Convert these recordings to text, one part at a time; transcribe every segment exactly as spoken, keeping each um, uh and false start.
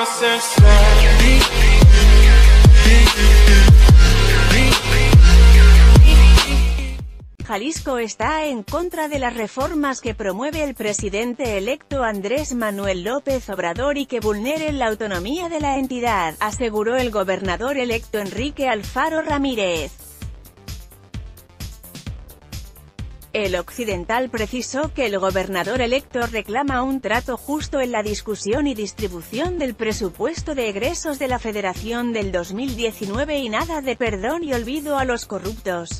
Jalisco está en contra de las reformas que promueve el presidente electo Andrés Manuel López Obrador y que vulneren la autonomía de la entidad, aseguró el gobernador electo Enrique Alfaro Ramírez. El Occidental precisó que el gobernador electo reclama un trato justo en la discusión y distribución del presupuesto de egresos de la Federación del dos mil diecinueve y nada de perdón y olvido a los corruptos.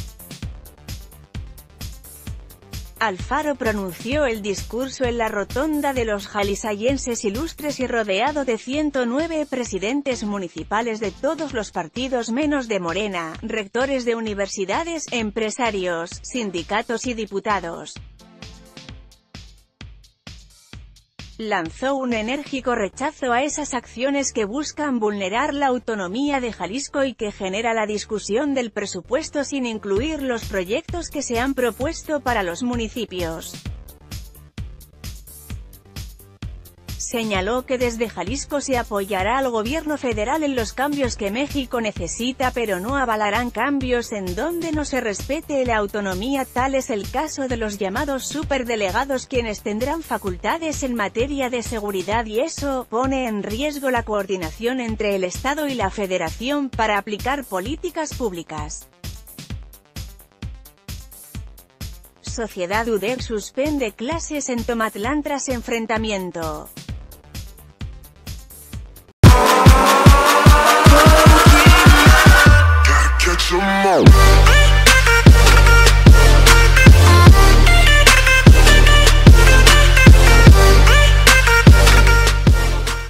Alfaro pronunció el discurso en la rotonda de los jaliscienses ilustres y rodeado de ciento nueve presidentes municipales de todos los partidos menos de Morena, rectores de universidades, empresarios, sindicatos y diputados. Lanzó un enérgico rechazo a esas acciones que buscan vulnerar la autonomía de Jalisco y que genera la discusión del presupuesto sin incluir los proyectos que se han propuesto para los municipios. Señaló que desde Jalisco se apoyará al gobierno federal en los cambios que México necesita, pero no avalarán cambios en donde no se respete la autonomía. Tal es el caso de los llamados superdelegados, quienes tendrán facultades en materia de seguridad, y eso pone en riesgo la coordinación entre el Estado y la Federación para aplicar políticas públicas. Sociedad U D E P suspende clases en Tomatlán tras enfrentamiento. Catch 'em all.